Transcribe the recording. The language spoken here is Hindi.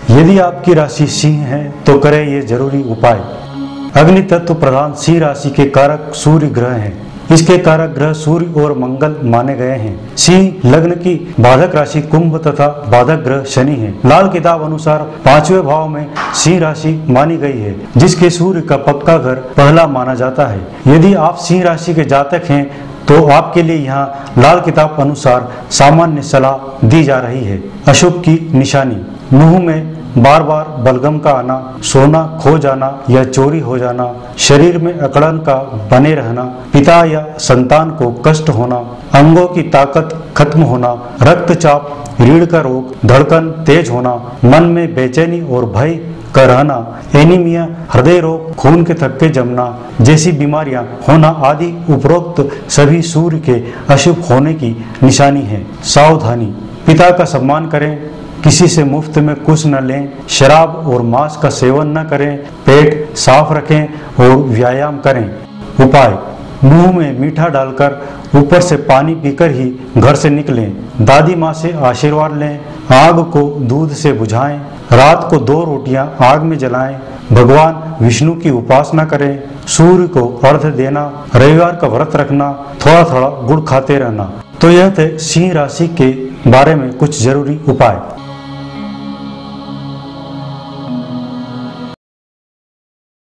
यदि आपकी राशि सिंह है तो करें ये जरूरी उपाय। अग्नि तत्व प्रधान सिंह राशि के कारक सूर्य ग्रह हैं। इसके कारक ग्रह सूर्य और मंगल माने गए हैं। सिंह लग्न की बाधक राशि कुंभ तथा बाधक ग्रह शनि है। लाल किताब अनुसार 5वें भाव में सिंह राशि मानी गई है, जिसके सूर्य का पक्का घर पहला माना जाता है। यदि आप सिंह राशि के जातक हैं तो आपके लिए यहाँ लाल किताब अनुसार सामान्य सलाह दी जा रही है। अशुभ की निशानी, मुंह में बार बार बलगम का आना, सोना खो जाना या चोरी हो जाना, शरीर में अकड़न का बने रहना, पिता या संतान को कष्ट होना, अंगों की ताकत खत्म होना, रक्तचाप, रीढ़ का रोग, धड़कन तेज होना, मन में बेचैनी और भय का रहना, एनीमिया, हृदय रोग, खून के थक्के जमना जैसी बीमारियां होना आदि उपरोक्त सभी सूर्य के अशुभ होने की निशानी है। सावधानी, पिता का सम्मान करें, किसी से मुफ्त में कुछ न लें, शराब और मांस का सेवन न करें, पेट साफ रखें और व्यायाम करें। उपाय, मुंह में मीठा डालकर ऊपर से पानी पीकर ही घर से निकलें। दादी माँ से आशीर्वाद लें। आग को दूध से बुझाएं। रात को 2 रोटियां आग में जलाएं। भगवान विष्णु की उपासना करें। सूर्य को अर्घ्य देना, रविवार का व्रत रखना, थोड़ा थोड़ा गुड़ खाते रहना। तो यह थे सिंह राशि के बारे में कुछ जरूरी उपाय।